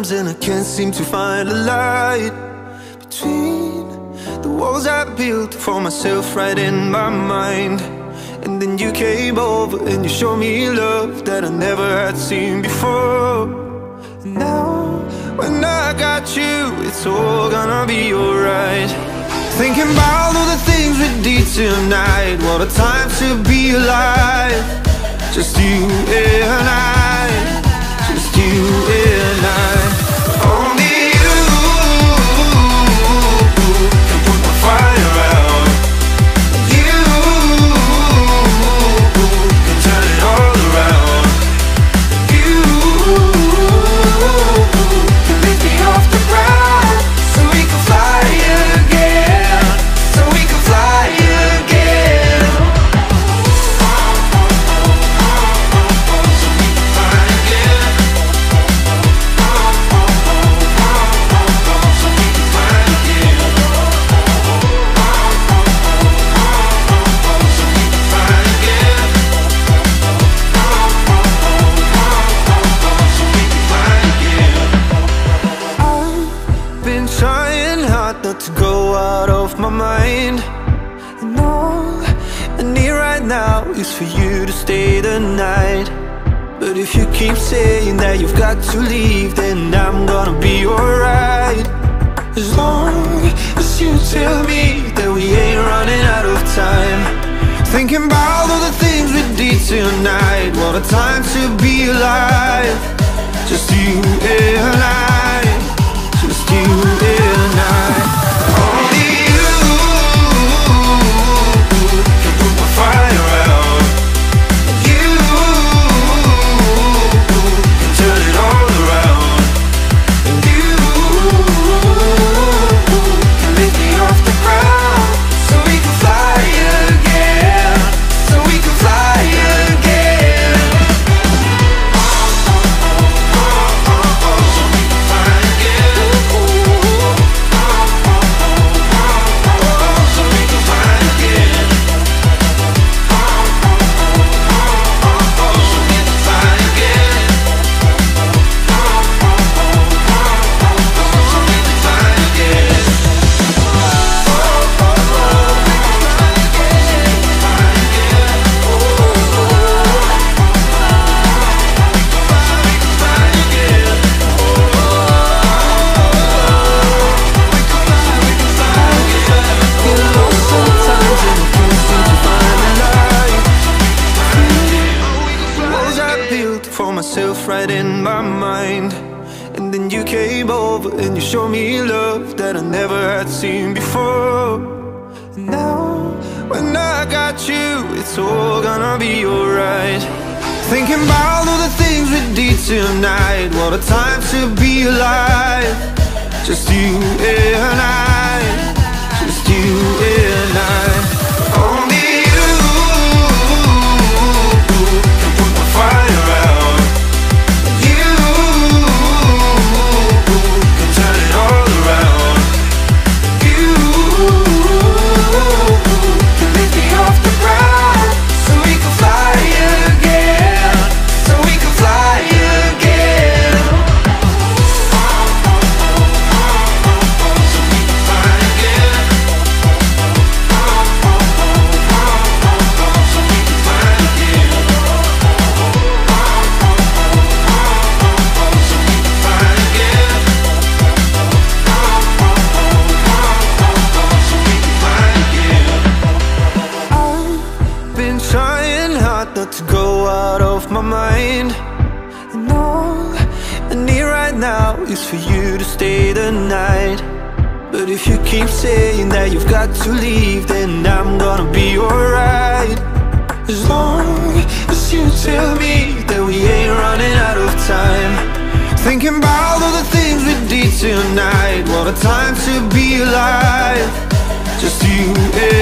times and I can't seem to find a light between the walls I built for myself right in my mind. And then you came over and you showed me love that I never had seen before. And now when I got you, it's all gonna be alright. Thinking about all the things we did tonight. What a time to be alive. Just you and I, just you and I. Only you can put my fire out. You can turn it all around. You can lift me off the ground, so we can fly again, so we can fly again. Not to go out of my mind. And all I need right now is for you to stay the night. But if you keep saying that you've got to leave, then I'm gonna be alright. As long as you tell me that we ain't running out of time. Thinking about all the things we did tonight. What a time to be alive. Just you and I, just you and I. Only you can put my fire out. You can turn it all around. And you can lift me off the ground, so we can fly again, so we can fly again. So we can fly again. So we can fly again. So we can fly again. So we can fly again. Walls I built for myself right in my mind. And then you came over and you showed me love that I never had seen before. And now when I got you, it's all gonna be alright. Thinking about all the things we did tonight. What a time to be alive. Just you and I, just you and I. Only you can put my fire out. You can turn it all around. You can lift me off the ground, so we can fly again, so we can fly again. So we can fly again. So we can fly again. So we can fly again. So we can fly again. I've been trying hard not to go out of my mind. And all I need right now is for you to stay the night. But if you keep saying that you've got to leave, then I'm gonna be alright. As long as you tell me that we ain't running out of time. Thinking about all the things we did tonight. What a time to be alive. Just you and